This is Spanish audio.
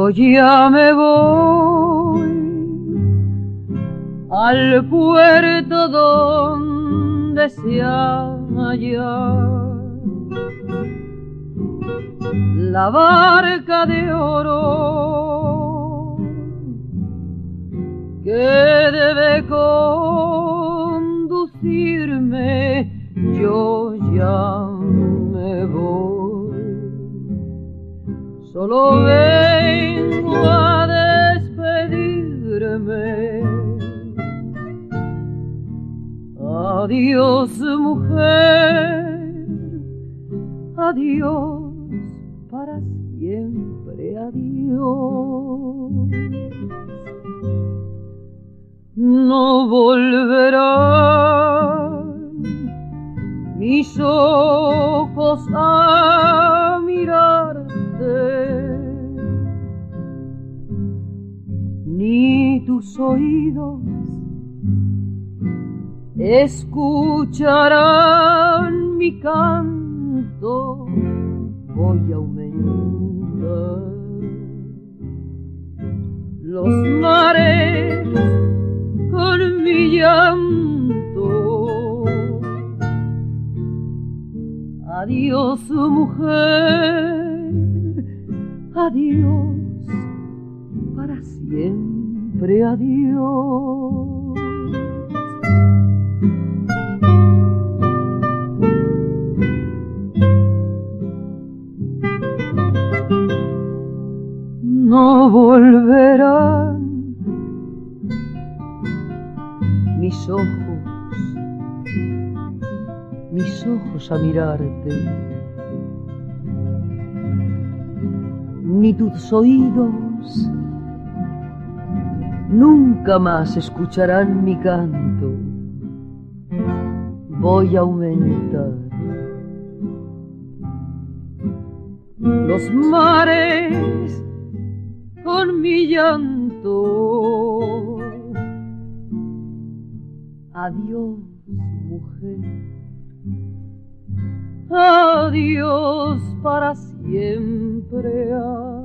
Yo ya me voy al puerto donde se halla la barca de oro que debe conducirme. Yo ya me voy, solo vengo a despedirme. Adiós, mujer, adiós para siempre, adiós. No volverán mis ojos a mirarte, ni tus oídos escucharán mi canto. Voy a aumentar los mares con mi llanto. Adiós, mujer, adiós para siempre, adiós. No volverán mis ojos a mirarte, ni tus oídos nunca más escucharán mi canto. Voy a aumentar los mares con mi llanto. Adiós, mujer, adiós para siempre.